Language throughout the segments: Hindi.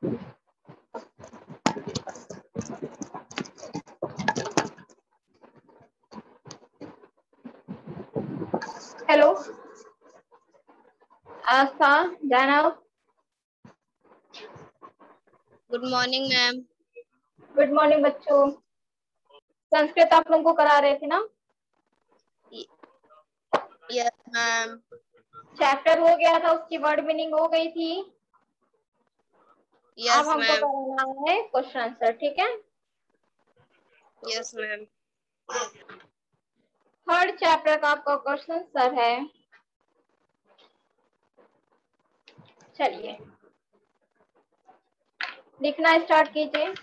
हेलो आस्था जाना। Good morning ma'am. Good morning बच्चों। संस्कृत आप लोगों को करा रहे थे ना? Yes ma'am. चैप्टर हो गया था, उसकी वर्ड मीनिंग हो गई थी। अब यस हमको मैम। करना है क्वेश्चन आंसर, ठीक है? Yes ma'am. थर्ड चैप्टर का आपका क्वेश्चन आंसर है। चलिए लिखना स्टार्ट कीजिए।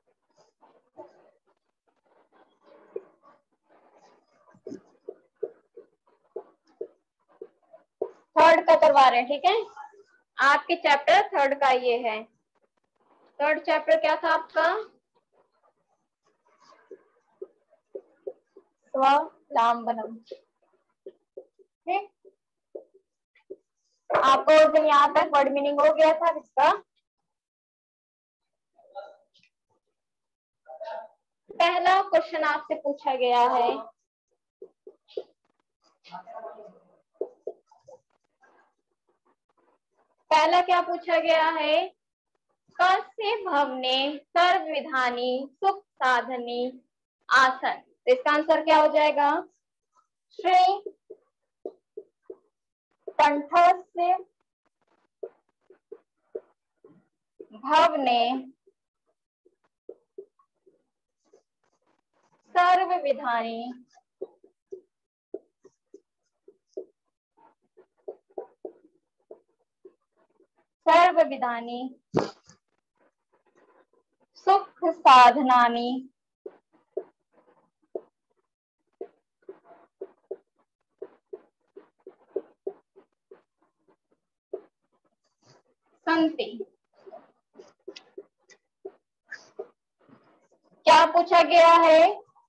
थर्ड का करवा रहे हैं, ठीक है? आपके चैप्टर थर्ड का ये है। थर्ड चैप्टर क्या था आपका? स्वावलंबनम। ठीक, आपको उस दिन यहाँ तक वर्ड मीनिंग हो गया था इसका। पहला क्वेश्चन आपसे पूछा गया है, पहला क्या पूछा गया है? कस्य भवने सर्वविधानी सुख साधनी आसन। तो इसका आंसर क्या हो जाएगा? श्री कंठस्य भवने सर्वविधानी सर्वविधानी सुख साधनानि संति। क्या पूछा गया है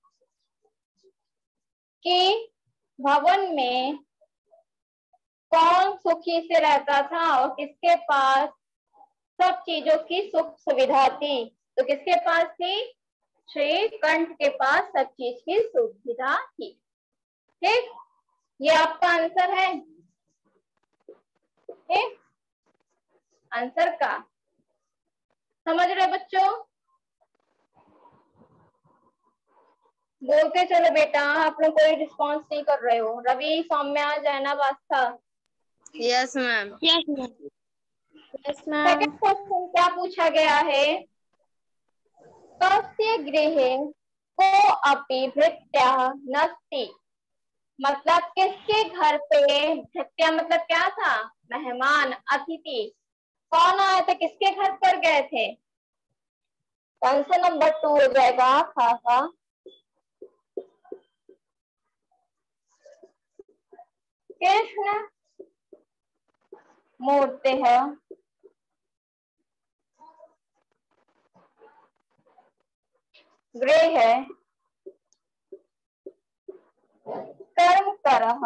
कि भवन में कौन सुखी से रहता था और किसके पास सब चीजों की सुख सुविधा थी? तो किसके पास थी? श्री कंठ के पास सब चीज की सुविधा थी। ठीक, ये आपका आंसर है। ठीक, आंसर का समझ रहे बच्चों? बोलते चलो बेटा, आप लोग कोई रिस्पॉन्स नहीं कर रहे हो। Ravi, Saumya, Zainab, Aastha. Yes ma'am. Yes ma'am. Yes second ma'am. Question क्या पूछा गया है? कस्य गृहे को अपि भृत्यः नस्ति। मतलब किसके घर पे भृत्या मतलब क्या था? मेहमान, अतिथि। कौन आए थे, किसके घर पर गए थे? आंसर नंबर 2 हो जाएगा खासा। कृष्ण मूर्ति है गृह है कर्म करः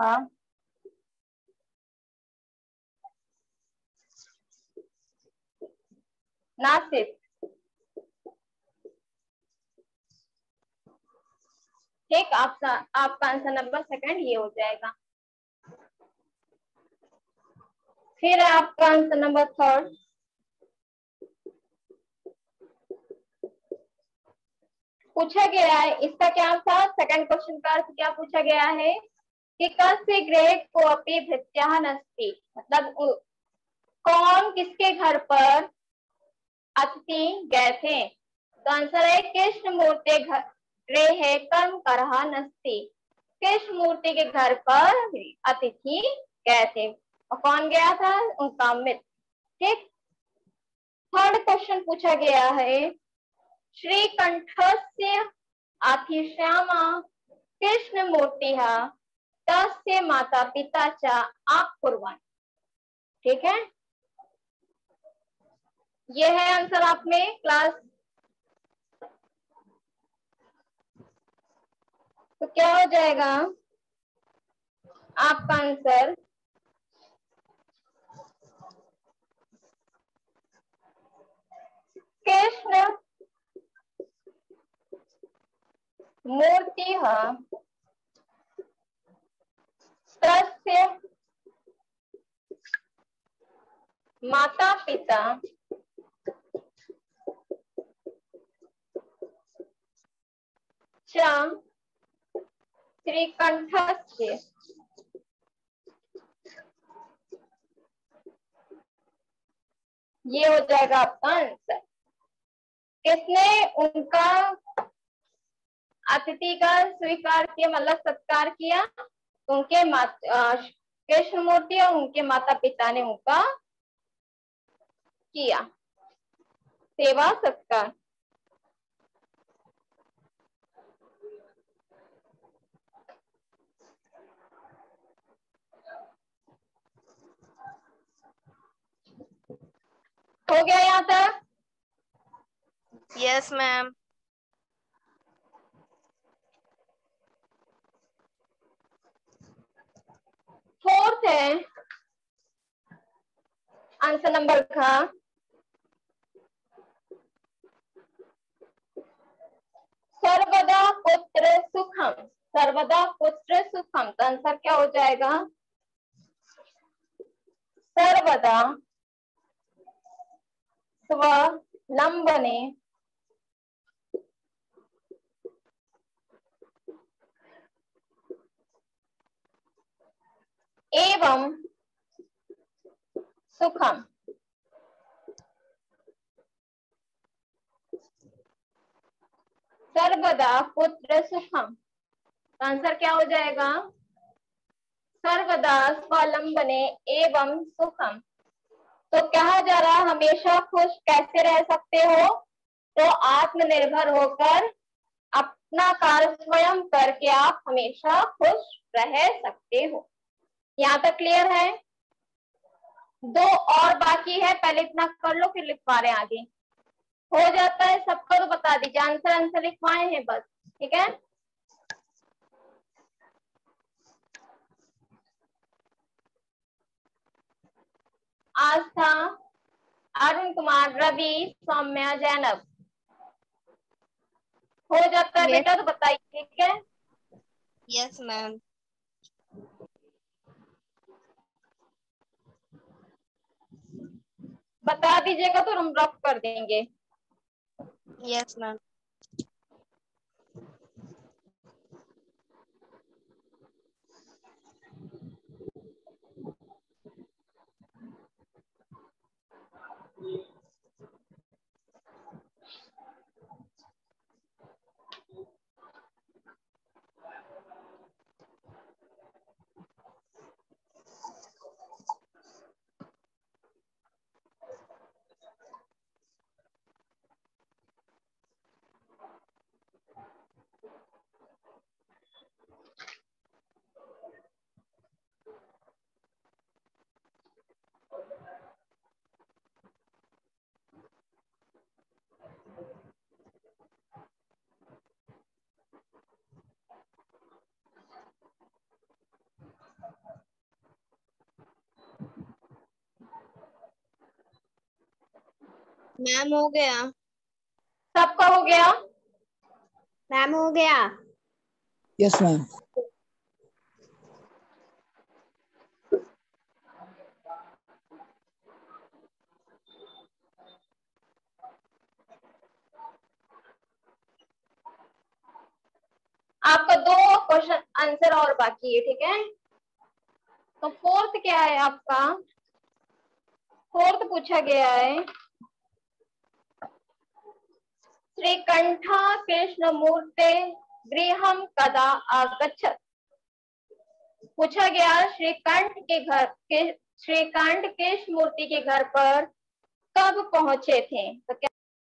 नासित। ठीक, आपका आंसर नंबर सेकंड ये हो जाएगा। फिर आपका आंसर नंबर थर्ड। पूछा गया है, इसका क्या था? सेकंड क्वेश्चन का अर्थ क्या पूछा गया है कि कस्य गृहे को अपि भृत्यः नस्ति। मतलब कौन किसके घर पर अतिथि गए थे? तो आंसर है कृष्ण मूर्ति गृहे कर्म करः नस्ति। कृष्ण मूर्ति के घर पर अतिथि गए थे। और कौन गया था? उनका मित्र। ठीक, थर्ड क्वेश्चन पूछा गया है, श्रीकंठस्य अतिश्यामा कृष्ण मूर्तिः तस्य माता पिता च आकुर्वन्। ठीक है, ये है आंसर आप में क्लास। तो क्या हो जाएगा आपका आंसर? मूर्तिः तस्य माता पिता च श्रीकंठस्य ये हो जाएगा आपका आंसर। किसने उनका अतिथि का स्वीकार किया, मतलब सत्कार किया? उनके कृष्ण मूर्ति और उनके माता पिता ने उनका किया सेवा सत्कार। हो गया यहाँ तक? Yes, ma'am. फोर्थ है आंसर नंबर का सर्वदा पुत्र सुखम। सर्वदा पुत्र सुखम, तो आंसर क्या हो जाएगा? सर्वदा स्वलंबने एवं सुखम। सर्वदा पुत्र सुखम, आंसर क्या हो जाएगा? सर्वदा स्वावलंबने एवं सुखम। तो कहा जा रहा है हमेशा खुश कैसे रह सकते हो? तो आत्मनिर्भर होकर अपना कार्य स्वयं करके आप हमेशा खुश रह सकते हो। यहाँ तक क्लियर है? दो और बाकी है, पहले इतना कर लो फिर लिखवा रहे हैं आगे। हो जाता है सबको तो बता दीजिए, आंसर लिखवाए हैं बस, ठीक है? आस्था, अरुण कुमार, रवि, सौम्या, जैनब। हो जाता है Yes. बेटा तो बताइए, ठीक है? Yes, ma'am. बता दीजिएगा तो हम रफ कर देंगे। Yes, ma'am. मैम हो गया। सबका हो गया? मैम हो गया। Yes ma'am. आपका दो क्वेश्चन आंसर और बाकी है, ठीक है? तो फोर्थ क्या है आपका? फोर्थ पूछा गया है श्रीकंठा कृष्णमूर्ते गृहम कदा आगच्छत। पूछा गया श्रीकंठ के घर के श्रीकंठ कृष्ण मूर्ति के घर पर कब पहुंचे थे? तो क्या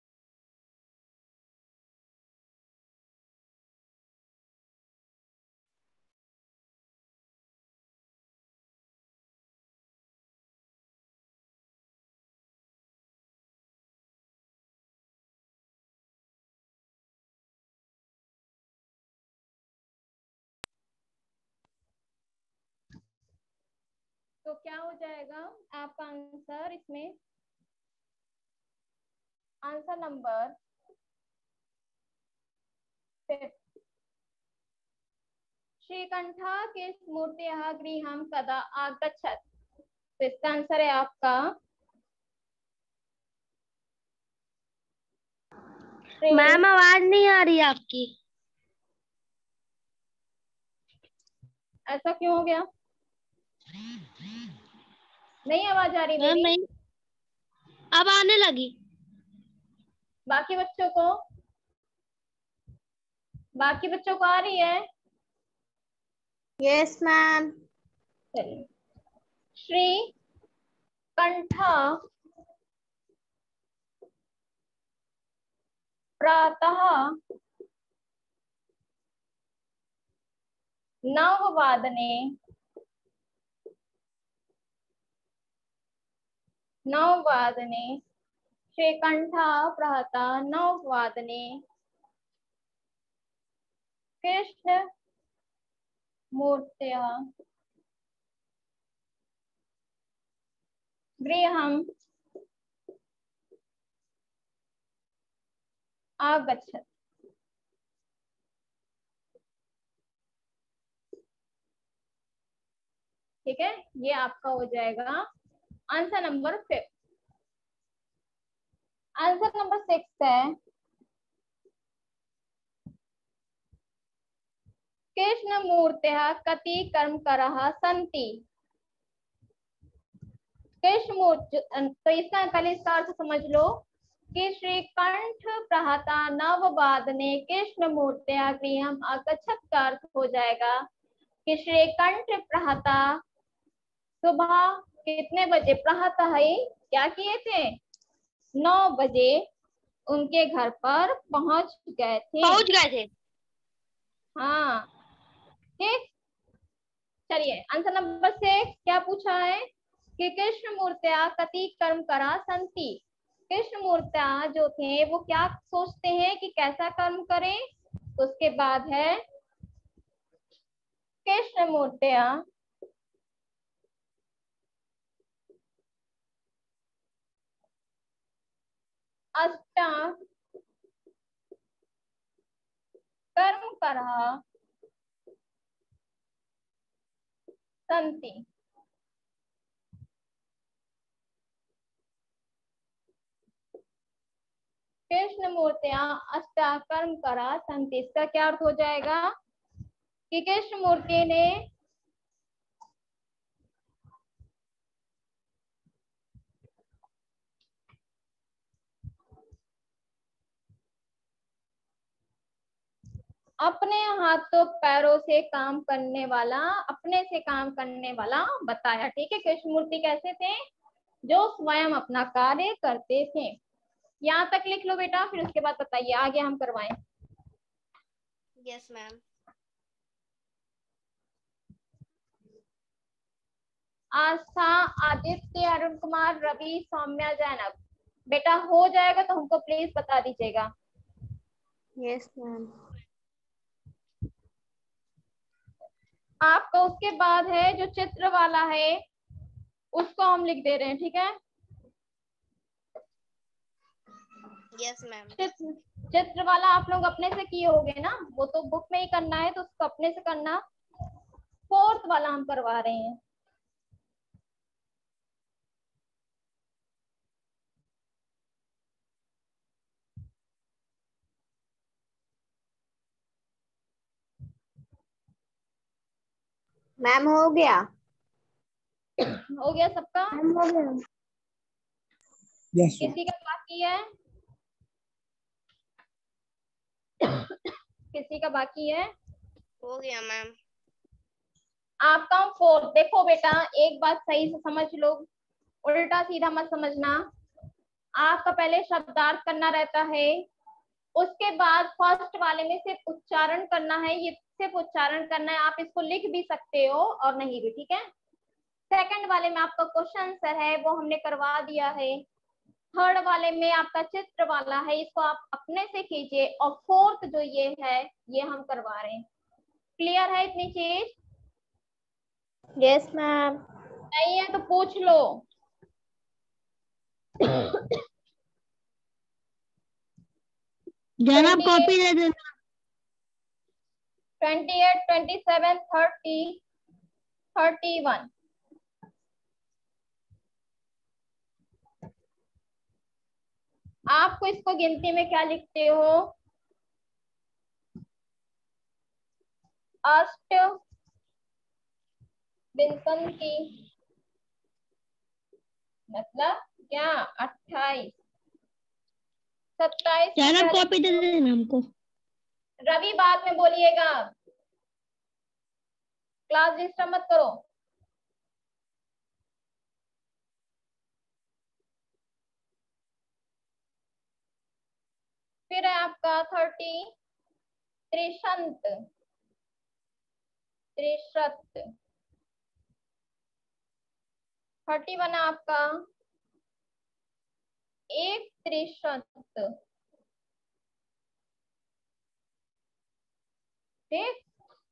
तो क्या हो जाएगा आपका आंसर इसमें? आंसर नंबर 5 श्रीकंठा किस मूर्त्याः गृहं कदा आगच्छत्? तो इसका आंसर है आपका मैम आवाज नहीं आ रही आपकी। ऐसा क्यों हो गया? नहीं आवाज आ रही मैम मेरी? नहीं, अब आने लगी। बाकी बच्चों को आ रही है? Yes ma'am. चलिए। श्री कंठा प्रातः 9 वादने श्रीकंठा प्रातः 9 कृष्ण मूर्त्या गृहम् आगच्छत्। ठीक है, ये आपका हो जाएगा आंसर नंबर 5। आंसर नंबर 6 है कृष्ण मूर्त्या कति कर्मकरः सन्ति? कृष्ण मूर्ति, तो इसका पहले इसका अर्थ समझ लो कि श्रीकंठ प्रातः 9 कृष्ण मूर्त्या गृहम् आगच्छत् का अर्थ हो जाएगा कि श्रीकंठ प्रातः सुबह कितने बजे प्रातः ही क्या किए थे? 9 बजे उनके घर पर पहुंच गए थे। हाँ ठीक। चलिए आंसर नंबर 6 क्या पूछा है कि कृष्ण मूर्त्या कति कर्म करा संति। कृष्ण मूर्त्या जो थे वो क्या सोचते हैं कि कैसा कर्म करें? उसके बाद है कृष्ण मूर्त्या अष्टा कर्म करा संति। कृष्ण मूर्तियां अष्टाकर्म करा संति, इसका क्या अर्थ हो जाएगा कि कृष्ण मूर्ति ने अपने हाथों पैरों से काम करने वाला, अपने से काम करने वाला बताया। ठीक है, कृष्ण मूर्ति कैसे थे? जो स्वयं अपना कार्य करते थे। यहाँ तक लिख लो बेटा, फिर उसके बाद बताइए आगे हम करवाएं। Yes ma'am. आस्था, आदित्य, अरुण कुमार, रवि, सौम्या, जैनब, बेटा हो जाएगा तो हमको प्लीज बता दीजिएगा। Yes ma'am. आपका उसके बाद है जो चित्र वाला है उसको हम लिख दे रहे हैं। ठीक है, यस मैम। चित्र वाला आप लोग अपने से किए होगे ना, वो तो बुक में ही करना है तो उसको अपने से करना। 4th वाला हम करवा रहे हैं। मैम हो गया। हो गया सबका? Yes, sir. किसी का बाकी है? किसी का बाकी है? हो गया मैम। आपका 4th। देखो बेटा एक बात सही से समझ लो, उल्टा सीधा मत समझना। आपका पहले शब्दार्थ करना रहता है, उसके बाद फर्स्ट वाले में सिर्फ उच्चारण करना है। ये सिर्फ उच्चारण करना है, आप इसको लिख भी सकते हो और नहीं भी। ठीक है, सेकंड वाले में आपका क्वेश्चन आंसर है वो हमने करवा दिया है। थर्ड वाले में आपका चित्र वाला है, इसको आप अपने से कीजिए। और 4th जो ये है ये हम करवा रहे हैं। क्लियर है इतनी चीज? Yes ma'am. नहीं है तो पूछ लो। जनाब कॉपी दे देना। 28, 27, 30, 31। आपको इसको गिनती में क्या लिखते हो? अष्ट विंशति मतलब क्या? 28, 27 को क्या कॉपी दे देना हमको। रवि बाद में बोलिएगा, क्लास डिस्टर्ब मत करो। फिर है आपका 30 त्रिशंत, त्रिशत। 31 है आपका एक त्रिशत। ठीक।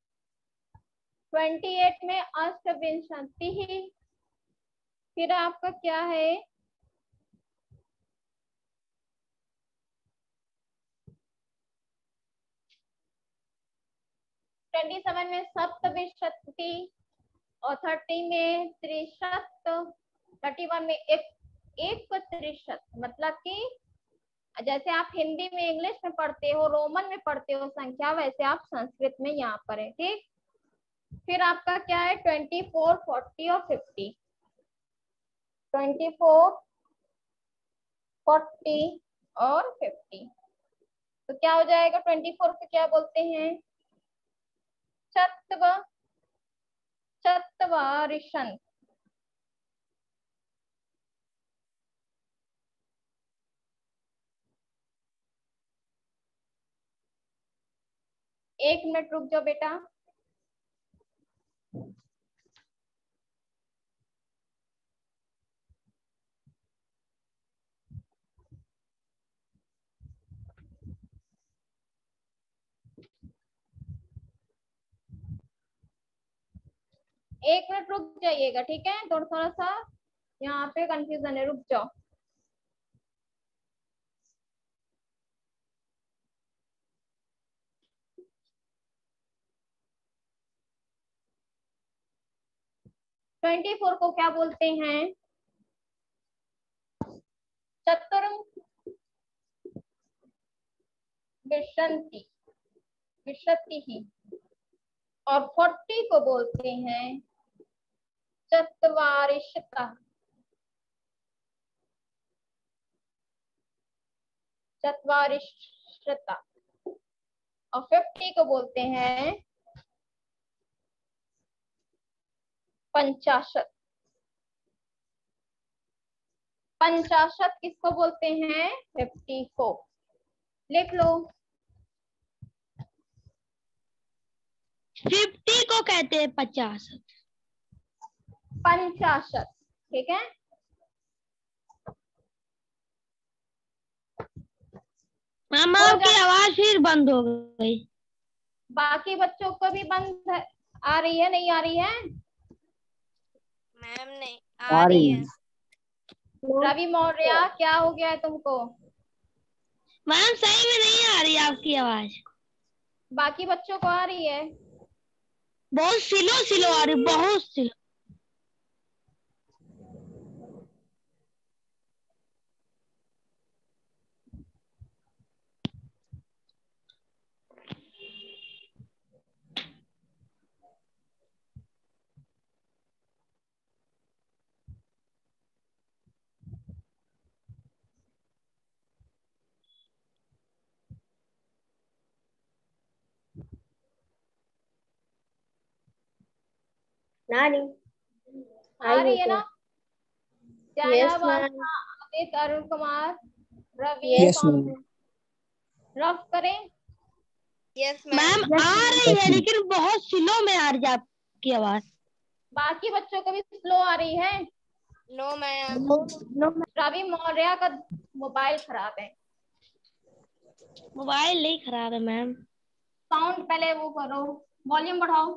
28 में अष्टविंशति ही। फिर आपका क्या है? ट्वेंटी 27 में सप्तविंशति और 30 में त्रिशत, 31 में एक त्रिशत। मतलब कि जैसे आप हिंदी में इंग्लिश में पढ़ते हो, रोमन में पढ़ते हो संख्या, वैसे आप संस्कृत में यहाँ पर है। ठीक। फिर आपका क्या है? 24, 40 और 50। 24, 40 और 50। तो क्या हो जाएगा? 24 को क्या बोलते हैं? चत्व, चत्वारिशंत। एक मिनट रुक जाओ बेटा। एक मिनट रुक जाइएगा, ठीक है? थोड़ा सा यहाँ पे कंफ्यूजन है, रुक जाओ। ट्वेंटी 24 को क्या बोलते हैं? चतुर्म विंशति, विंशति ही। और 40 को बोलते हैं चत्वारिशता, चत्वारिशता। और 50 को बोलते हैं पंचाशत। पंचाशत किसको बोलते हैं? 50 को। लिख लो। 50 को कहते हैं 50। पंचाशत। ठीक है। मैम आपकी आवाज फिर बंद हो गई। बाकी बच्चों को भी बंद आ रही है? नहीं आ रही है? मैम नहीं आ रही है। रवि मौर्य, क्या हो गया है तुमको? मैम सही में नहीं आ रही आपकी आवाज। बाकी बच्चों को आ रही है? बहुत स्लो स्लो आ रही, बहुत स्लो। नानी आ रही है ना? Yes ma'am. Aditya, Arun Kumar, Ravi, yes ma'am. Rough करें। Yes ma'am ma'am. आ रही है लेकिन बहुत स्लो में आ रही है आपकी आवाज। बाकी बच्चों को भी स्लो आ रही है? No ma'am. रवि मौर्य का मोबाइल खराब है। मोबाइल नहीं खराब है मैम। साउंड पहले वो करो, वॉल्यूम बढ़ाओ।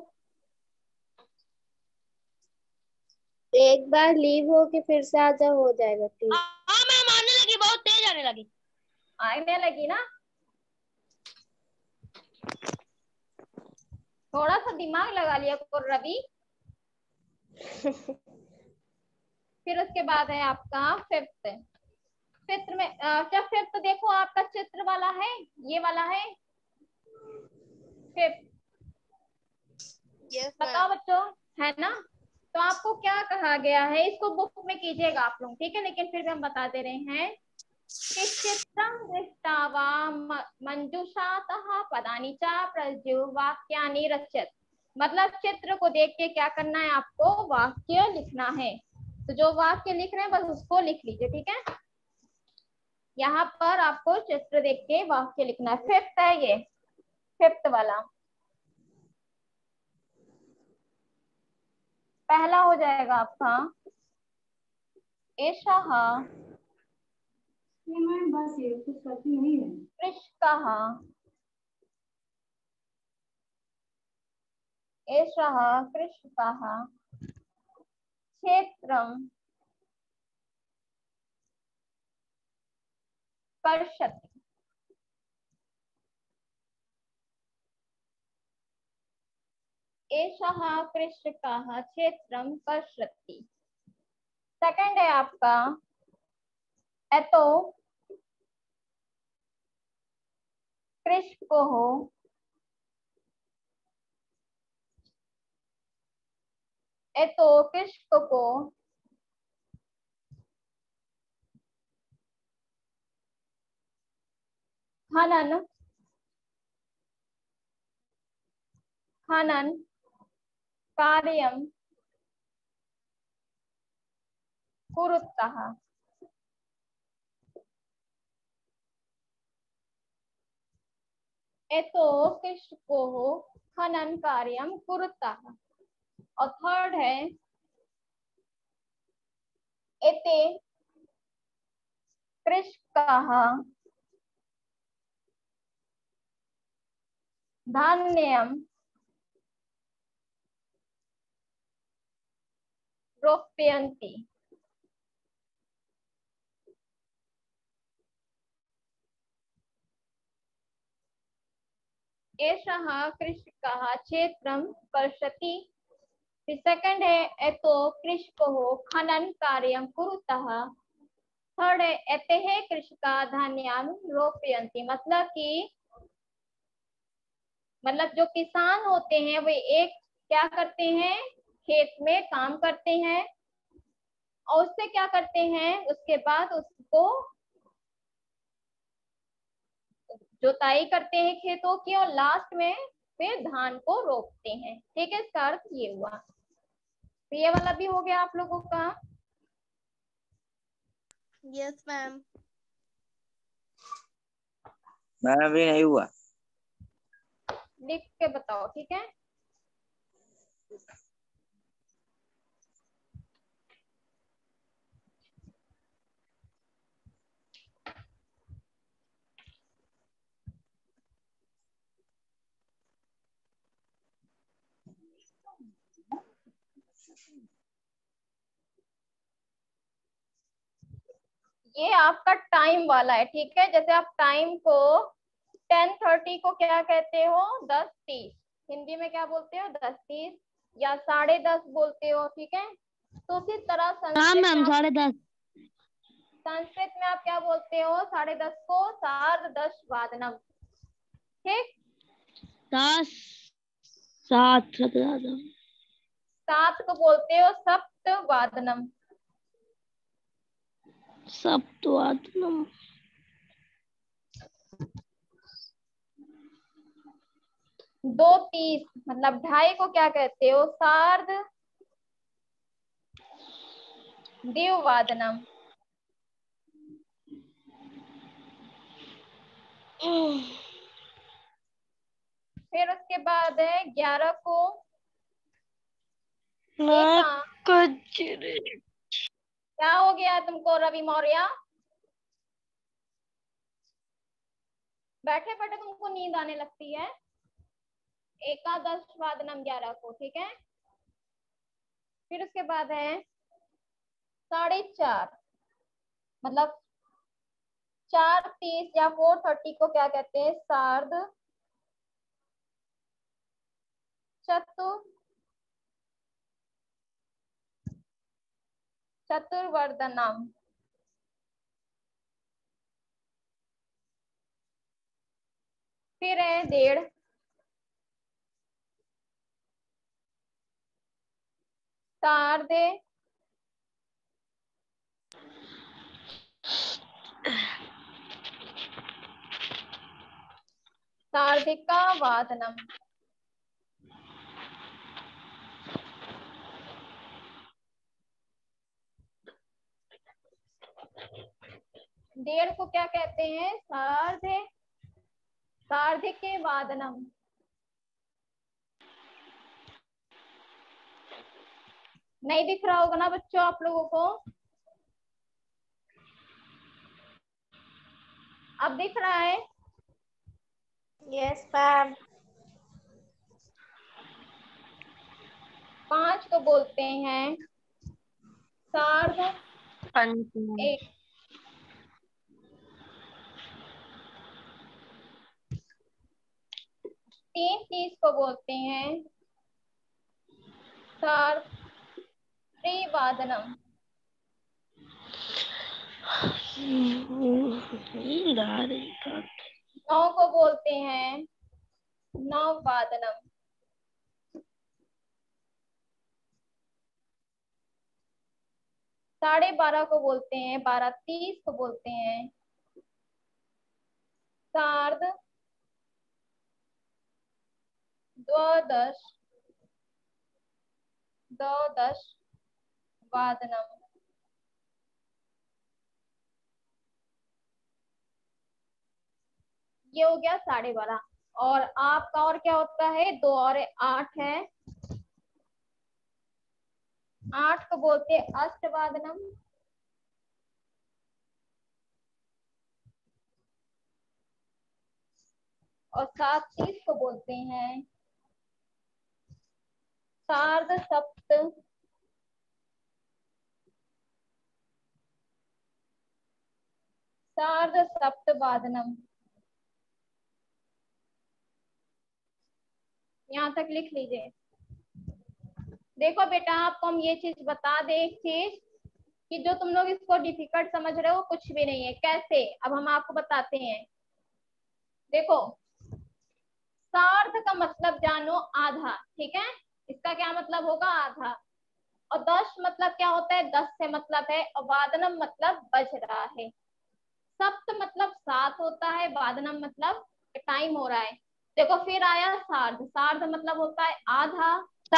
एक बार लीव हो के फिर से आ जाओ, हो जाएगा ठीक। हाँ मैम आने लगी, बहुत तेज आने लगी। आने लगी ना? थोड़ा सा दिमाग लगा लिया करो रवि। फिर उसके बाद है आपका फिफ्थ। चित्र में क्या फिफ्थ देखो आपका चित्र वाला है, ये वाला है फिफ्थ। यस बताओ मैम। बच्चों, है ना? तो आपको क्या कहा गया है, इसको बुक में कीजिएगा आप लोग, ठीक है? लेकिन फिर भी हम बता दे रहे हैं कि चित्रं दृष्ट्वा मंजूषातः पदानि च प्रजुवाक्यानि रचयत। मतलब चित्र को देख के क्या करना है, आपको वाक्य लिखना है। तो जो वाक्य लिख रहे हैं बस उसको लिख लीजिए, ठीक है? यहाँ पर आपको चित्र देख के वाक्य लिखना है। फिफ्थ है ये, फिफ्थ वाला पहला हो जाएगा आपका एषः बस ये कुछ करती नहीं है। कृषकः, एषः कृषकः क्षेत्रं कर्षति। एषः कृषकः क्षेत्रं कर्षति। सेकंड है आपका एतो कृषकोः एतो कृषको खनन खनन कार्यं कुरुतः। एतो कृषकोः खनन कार्यं कुरुतः। और थर्ड है एते कृषकाः धान्यं रोपयन्ति। एषः कृषकः क्षेत्रं कर्षति। फिर सेकंड है एतो कृषकोः खनन कार्यं कुरुतः। थर्ड है एतेः कृषका धान्यान रोपयन्ति। मतलब जो किसान होते हैं वे एक क्या करते हैं, खेत में काम करते हैं और उससे क्या करते हैं, उसके बाद उसको जुताई करते हैं खेतों की और लास्ट में फिर धान को रोपते हैं। ठीक है, इसका अर्थ ये हुआ। तो ये वाला भी हो गया आप लोगों का। Yes ma'am. मैम अभी नहीं हुआ। लिख के बताओ, ठीक है? ये आपका टाइम वाला है, ठीक है? जैसे आप टाइम को 10:30 को क्या कहते हो, 10:30। हिंदी में क्या बोलते हो, 10:30 या 10:30 बोलते हो, ठीक है? तो उसी तरह हाँ मैम 10:30। संस्कृत में आप क्या बोलते हो, 10:30 को सार्धदशवादनम। ठीक, 10 7 7 सात को बोलते हो सप्तवादनम। सप्तवादनम। 2:30 मतलब 2:30 को क्या कहते हो, सार्ध द्विवादनम। फिर उसके बाद है 11 को क्या हो गया तुमको रवि मौर्य, बैठे बैठे तुमको नींद आने लगती है। एकादशवादनम 11 को, ठीक है? फिर उसके बाद है 4:30 मतलब 4:30 या 4:30 को क्या कहते हैं, सार्ध चतुर्वर्धनम। फिर है डेढ़, सार्धे, सार्धिका वादनम। डेढ़ को क्या कहते हैं? सार्धे, सार्धिके वादनम। नहीं दिख रहा होगा ना बच्चों आप लोगों को? अब दिख रहा है? Yes ma'am. 5 को बोलते हैं सार्ध एक। 3 30 को बोलते हैं सार्ध त्रिवादनम। नींद आ रही है। 9 को बोलते हैं नववादनम। 12:30 को बोलते हैं, 12:30 को बोलते हैं सार्ध द्वादश, द्वादश वादनम। ये हो गया 12:30। और आपका और क्या होता है? 2 और 8 है। 8 को बोलते हैं अष्टवादनम। और 7:30 को बोलते हैं सार्ध सप्त, सार्ध सप्तवादनम। यहाँ तक लिख लीजिए। देखो बेटा, आपको हम ये चीज बता दे एक चीज, कि जो तुम लोग इसको डिफिकल्ट समझ रहे हो कुछ भी नहीं है। कैसे? अब हम आपको बताते हैं। देखो, सार्ध का मतलब जानो आधा, ठीक है? इसका क्या मतलब होगा? आधा। और 10 मतलब क्या होता है? 10 से मतलब है। और वादनम मतलब बज रहा है। सप्त मतलब 7 होता है। वादनम मतलब टाइम हो रहा है। देखो फिर आया सार्ध। सार्ध मतलब होता है आधा।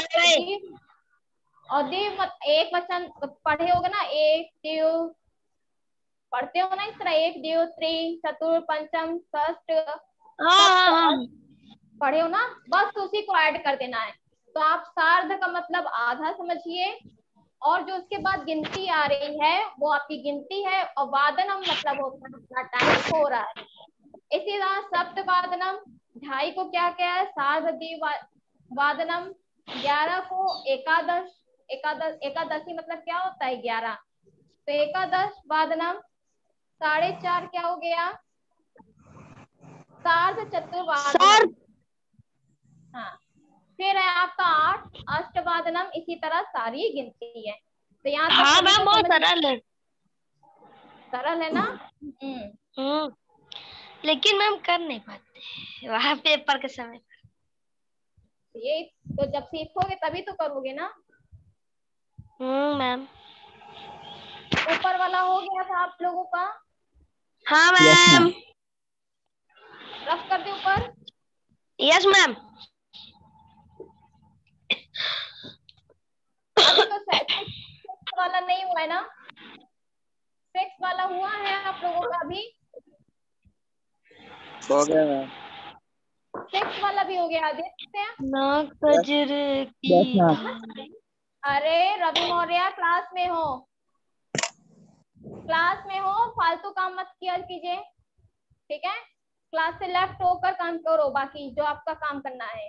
और दिव एक वचन पढ़े होगे ना, एक दिव पढ़ते हो ना इस तरह, एक दिव, त्रि, चतुर, पंचम, षष्ठ, पढ़े हो ना? बस उसी को ऐड कर देना है। तो आप सार्ध का मतलब आधा समझिए, और जो उसके बाद गिनती आ रही है वो आपकी गिनती है। और वादनम मतलब होता है अपना टाइम हो रहा है। इसी तरह सप्त वादनम, 2:30 को क्या क्या है? सार्ध वादनम। 11 को एकादश, एकादशी मतलब क्या होता है? 11। तो एकादश वादनम। 4:30 क्या हो गया? सार्ध चतुर्वादनम। हाँ। फिर है आपका 8 अष्टवादनम। इसी तरह सारी गिनती है। तो यहाँ तक हाँ सभी मैम, को बहुत समझ सरल है। सरल है ना? लेकिन मैम कर नहीं पाते वहाँ पेपर के समय। ये तो जब सीखोगे तभी तो करोगे ना। मैम। ऊपर वाला हो गया था आप लोगों का? हाँ यस मैम। मैम। रफ कर दे ऊपर। Yes ma'am. अभी तो 6 वाला नहीं हुआ है ना? 6 वाला हुआ है आप लोगों का अभी? हो गया मैम। 6 वाला भी हो गया आदित्य? नाक बजर यस की मैम। धारे। अरे रवि मौर्य, क्लास में हो? क्लास में हो, फालतू काम मत किया कीजिए, ठीक है? क्लास से लेफ्ट होकर काम करो, बाकी जो आपका काम करना है।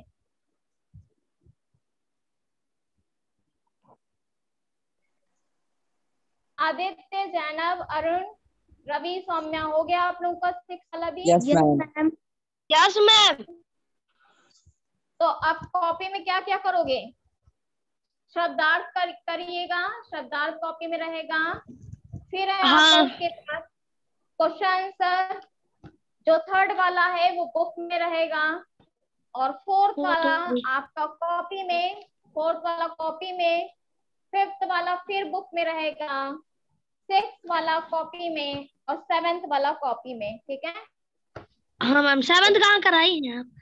आदित्य, जैनब, अरुण, रवि, सौम्या, हो गया आप लोगों का 6 वाला भी? Yes ma'am. Yes ma'am. तो आप कॉपी में क्या क्या करोगे? शब्दार्थ करिएगा, शब्दार्थ कॉपी में रहेगा। फिर है आपका उसके बाद क्वेश्चन आंसर, जो थर्ड वाला है वो बुक में रहेगा, और फोर्थ वाला आपका कॉपी में, फोर्थ वाला कॉपी में, फिफ्थ वाला फिर बुक में रहेगा, सिक्स्थ वाला कॉपी में, और सेवेंथ वाला कॉपी में। ठीक है? हाँ मैम, सेवेंथ कहाँ कराई है आप?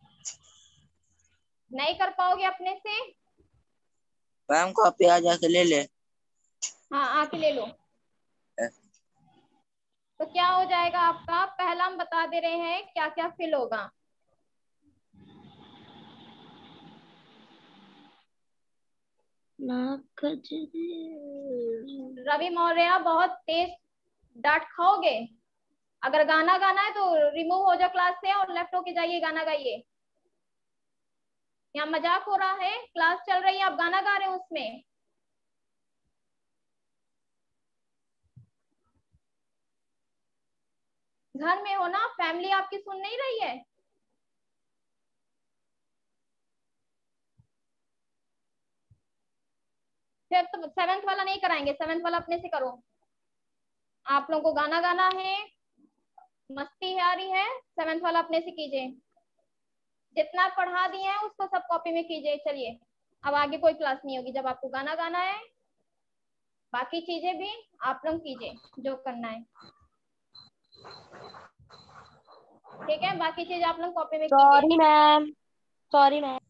नहीं कर पाओगे अपने से? मैम कॉपी आ जाके ले ले। हाँ आके ले लो। तो क्या हो जाएगा आपका? पहला हम बता दे रहे हैं क्या क्या फिल होगा। रवि मौर्य बहुत तेज डांट खाओगे। अगर गाना गाना है तो रिमूव हो जाओ क्लास से और लेफ्ट होके जाइए, गाना गाइए। यहाँ मजाक हो रहा है, क्लास चल रही है, आप गाना गा रहे हो उसमें। घर में हो ना, फैमिली आपकी सुन नहीं रही है। फिर तो सेवेंथ वाला नहीं कराएंगे, सेवेंथ वाला अपने से करो। आप लोगों को गाना गाना है, मस्ती आ रही है, सेवेंथ वाला अपने से कीजिए। जितना पढ़ा दिए हैं उसको सब कॉपी में कीजिए। चलिए, अब आगे कोई क्लास नहीं होगी जब आपको गाना गाना है। बाकी चीजें भी आप लोग कीजिए जो करना है। ठीक है? बाकी चीज आप लोग कॉपी में कीजिए। Sorry ma'am, sorry ma'am.